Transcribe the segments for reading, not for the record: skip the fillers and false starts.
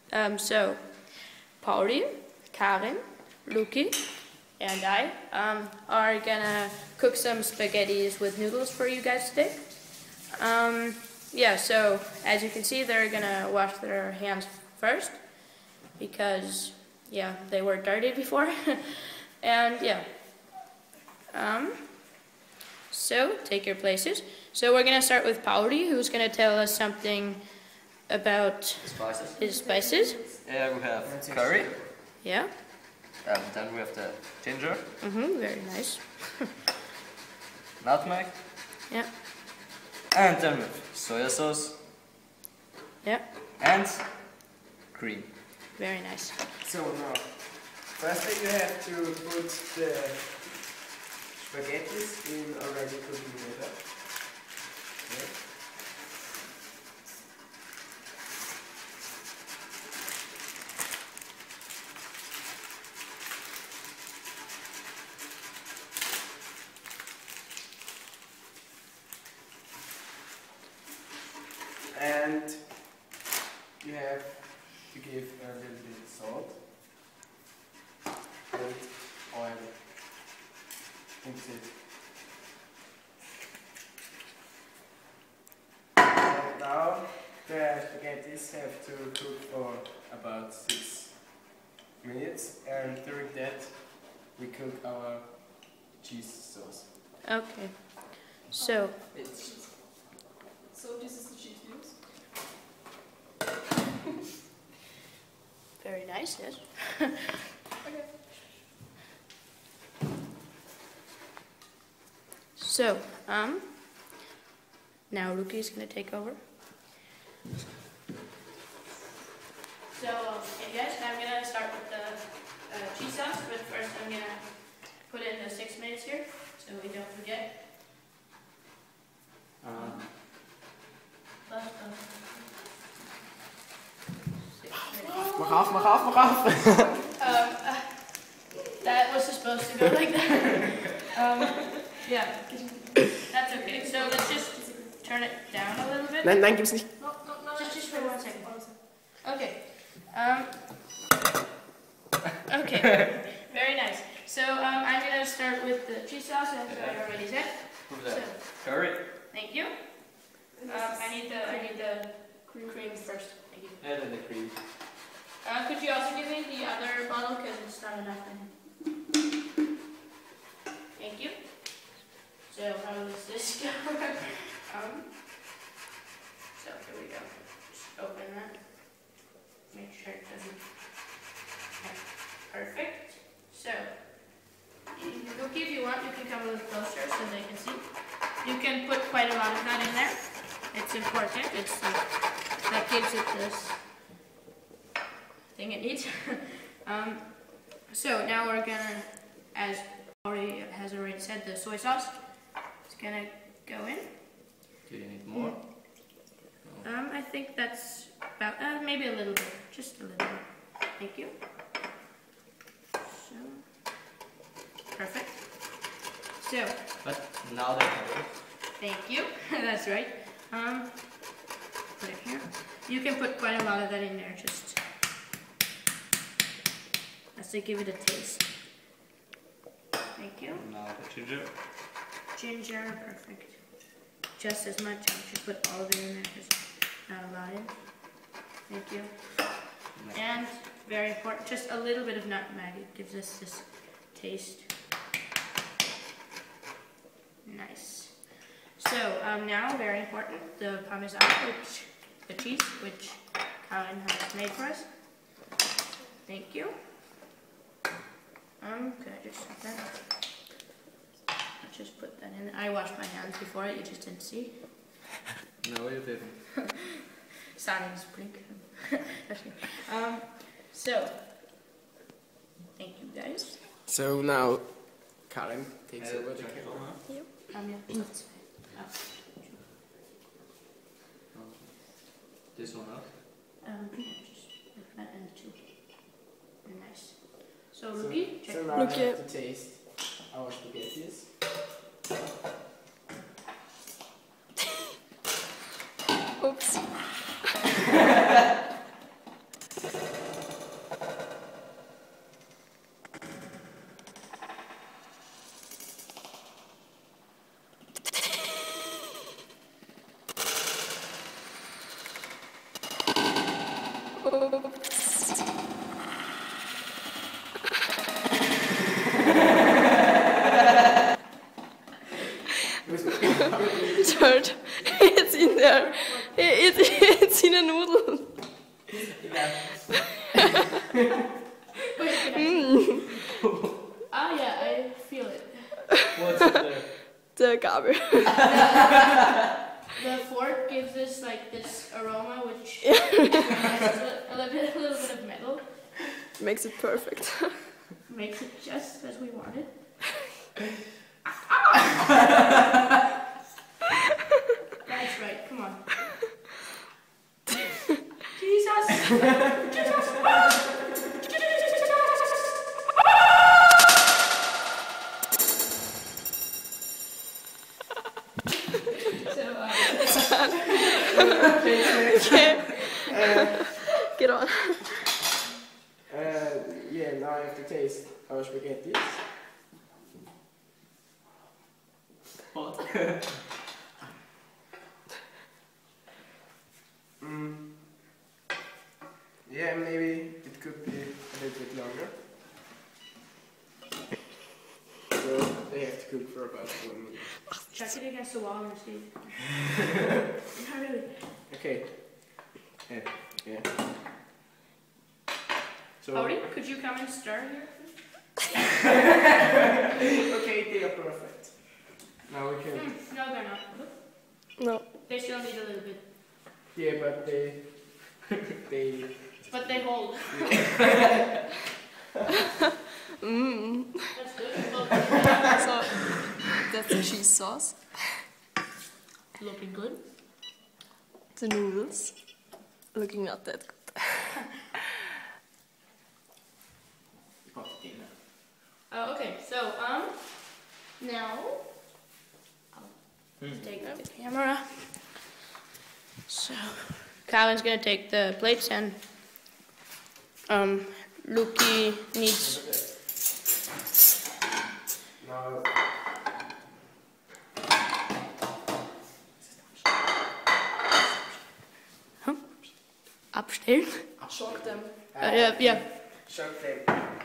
So, Pauli, Karin, Luki, and I are gonna cook some spaghettis with noodles for you guys today. Yeah, so as you can see, they're gonna wash their hands first because, yeah, they were dirty before. And yeah, so take your places. So we're gonna start with Pauli, who's gonna tell us something about his spices. Yeah, we have curry. Yeah. Then we have the ginger. Very nice. Nutmeg. Yeah. And then we have soya sauce. Yeah. And cream. Very nice. So now, firstly you have to put the spaghettis in already cooking water. Okay. And you have to give a little bit of salt and oil. That's it. And now the spaghettis have to cook for about 6 minutes, and during that we cook our cheese sauce. Okay. So. So this is the cheese cubes? Very nice, yes. Okay. So, now Luki's gonna take over. So, hey guys, I'm gonna start with the cheese sauce, but first I'm gonna put in the 6 minutes here, so we don't forget. Mach auf! That was supposed to go like that. Yeah, that's okay. So let's just turn it down a little bit. Nein, gib's nicht. No. Just for 1 second. Okay. Okay. Very nice. So I'm gonna start with the cheese sauce, as I already said. Who's that? So, Curry. thank you. I need the cream first. Thank you. And then the cream. Could you also give me the other bottle because it's not enough in. Thank you. So how does this go? So here we go. Just open that. Make sure it doesn't. Okay. Perfect. So, Luki, if you want, you can come a little closer so they can see. You can put quite a lot of that in there. It's important. It's that gives it this thing it needs. So now we're gonna, as has already said, the soy sauce is gonna go in. Do you need more? I think that's about maybe a little bit, just a little bit. Thank you. So perfect. So. But now the curry. Thank you. That's right. Put it here. You can put quite a lot of that in there, just as to give it a taste. Thank you. Now the ginger. Ginger, perfect. Just as much. I should put all of it in there because not a lot in. Thank you. And very important, just a little bit of nutmeg. It gives us this taste. Nice. So now, very important, the parmesan, the cheese, which Colin has made for us. Thank you. Could I just set that? I'll just put that in. I washed my hands before it, you just didn't see. No, you didn't. Sanningsbrink. So, thank you guys. So now, Karin takes over. Yeah. That's fine. This one up? Just like that and 2. Nice. So, Luki, check. So now I have to taste our spaghettis. Oops. Third, it's in there. It's in a noodle. Ah, yeah, I feel it. What's in there? The gabel. The fork gives us like this aroma, which has a little bit of metal. Makes it perfect. Makes it just as we wanted. That's right, come on. Jesus! Jesus! Okay. Get on. Yeah, now I have to taste our spaghetti. What? Yeah, maybe it could be a little bit longer. So they have to cook for about 1 minute. Check it against the wall and see. Not really. Okay. Yeah. Yeah. So Cody, could you come and stir here? okay, they are perfect. Now we can. No, they're not. No. They still need a little bit. Yeah, but they. But they hold. Mmm. That's good. So that's the cheese sauce. Looking good. The noodles. Looking not that good. Oh, okay. So, now I'll take the camera. So, Colin's gonna take the plates and Luki needs. Now. Abstellen. Shock them. Yeah. Shock them.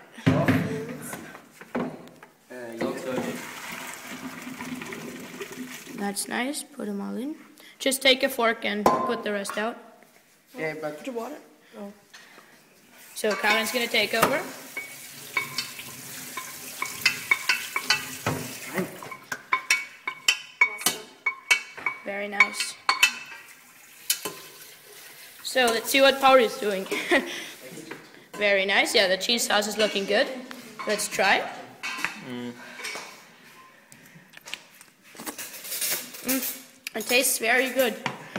That's nice. Put them all in. Just take a fork and put the rest out. Yeah, but Put the water. Oh. So Colin's gonna take over. Very nice. So let's see what Paul is doing. Very nice. Yeah, the cheese sauce is looking good. Let's try. It tastes very good.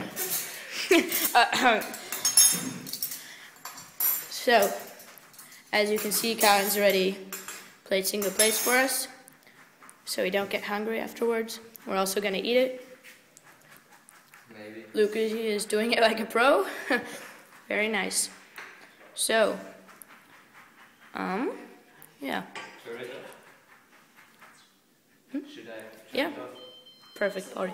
So, as you can see, Colin's already plating the plates for us, so we don't get hungry afterwards. We're also gonna eat it. Maybe. Lucas is doing it like a pro. Very nice. So, yeah. Should I? Yeah. Perfect party.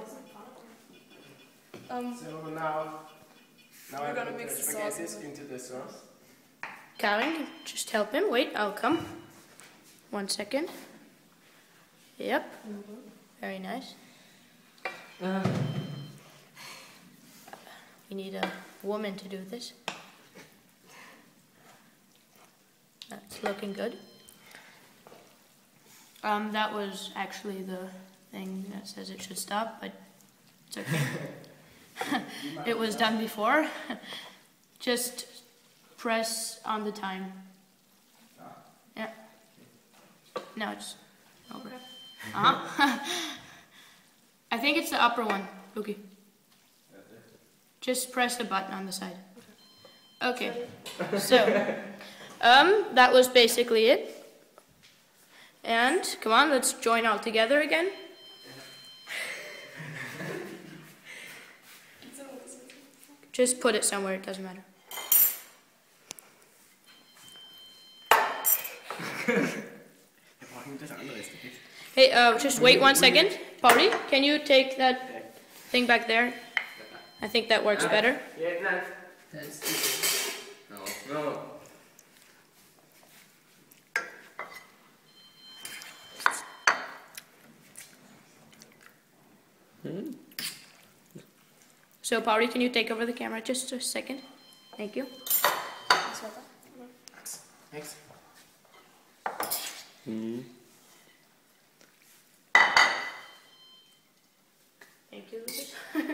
so now We're I gonna put mix the the sauce spaghettis into the sauce. Colin, just help him. Wait, I'll come. 1 second. Yep. Very nice. You need a woman to do this. That's looking good. That was actually the thing that says it should stop, but it's okay. It was done before. Just press on the time. Yeah. No, it's over. I think it's the upper one, Luki. Just press the button on the side. Okay. So, that was basically it. And come on, let's join all together again. Just put it somewhere, it doesn't matter. Hey, just wait 1 second. Polly, can you take that thing back there? I think that works better. Yeah, no. No. So, Pauli, can you take over the camera just a second? Thank you. Next. Thank you, Lucas.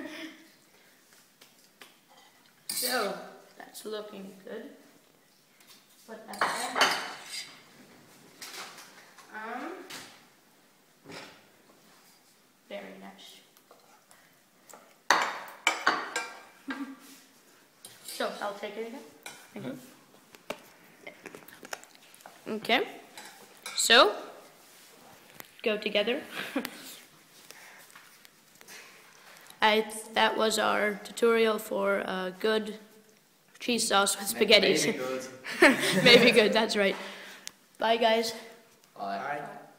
So, that's looking good. Put that there. Very nice. So, I'll take it again. Thank you. Okay. So, go together. That was our tutorial for a good cheese sauce with spaghetti. Maybe good. Maybe good, that's right. Bye, guys. Bye.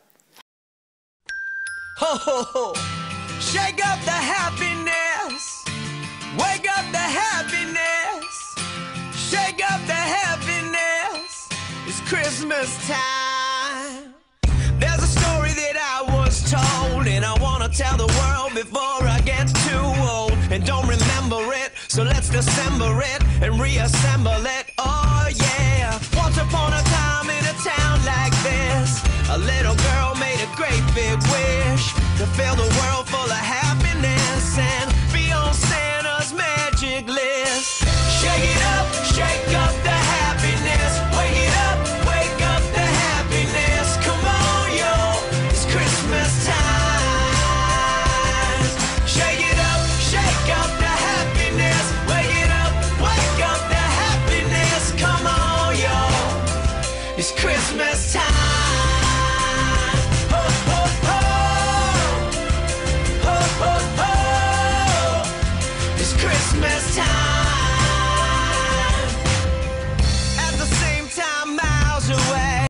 Ho ho ho! Shake up the happiness. Wake up the happiness. Shake up the happiness. It's Christmas time. There's a story that I was told, and I wanna tell the world before I get too old and don't remember it. So let's dissemble it and reassemble it. Oh yeah. Once upon a time in a town like this, a little girl made a great big wish to fill the world full of happiness and be on Santa's magic list. Shake up the happiness. Wake up the happiness. Come on, yo, it's Christmas time. Shake up the happiness. Wake up the happiness. Come on, yo, it's Christmas time.